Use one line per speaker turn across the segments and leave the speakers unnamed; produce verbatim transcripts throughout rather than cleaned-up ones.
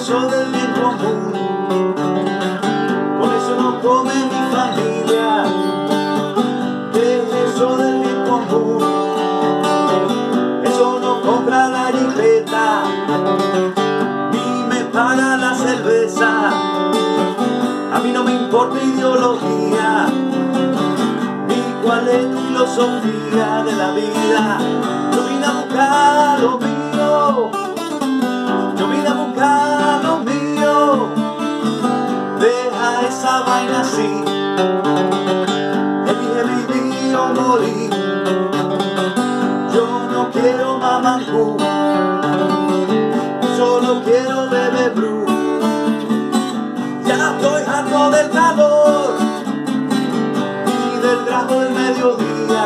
eso del bien común. Con eso no come mi familia. ¿Qué es eso del bien común? Eso no compra la jipeta ni me paga la cerveza. A mí no me importa ideología ni cuál es tu filosofía de la vida. Yo vine a buscar lo mío, yo vine a buscar lo mío. Deja esa vaina así, elige vivir o morir. Yo no quiero mamancú, solo quiero beber brew. Ya estoy harto del calor y del trago del mediodía.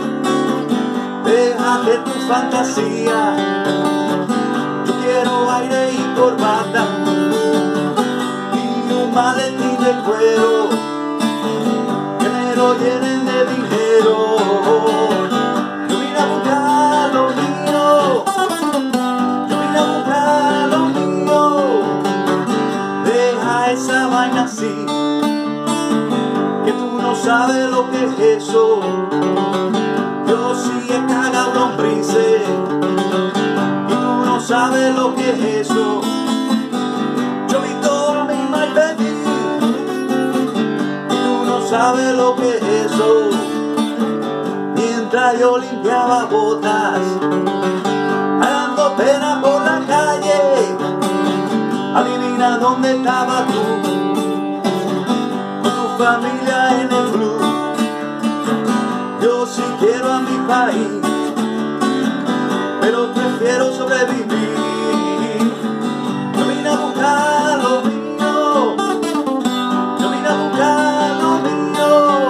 Déjate tus fantasías, yo quiero aire y corbata y un maletín de cuero que me lo llenen de dinero. Yo vine a buscar lo mío, yo vine a buscar lo mío. Deja esa vaina así, que tú no sabes lo que es eso. Yo sí he cagado lombrices y tú no sabes lo que es eso. Yo vi todo a mi mal venir y tú no sabes lo que es eso. Mientras yo limpiaba botas, dando pena por la calle, adivina dónde estabas tú, con tu familia en el club. Yo sí quiero a mi país, pero prefiero sobrevivir. Yo vine a buscar lo mío, yo vine a buscar lo mío.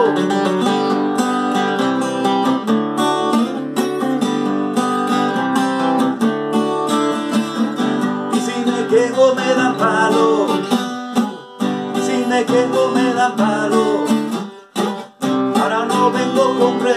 Y si me quejo me dan palo, y si me quejo me dan palo. Ahora no vengo con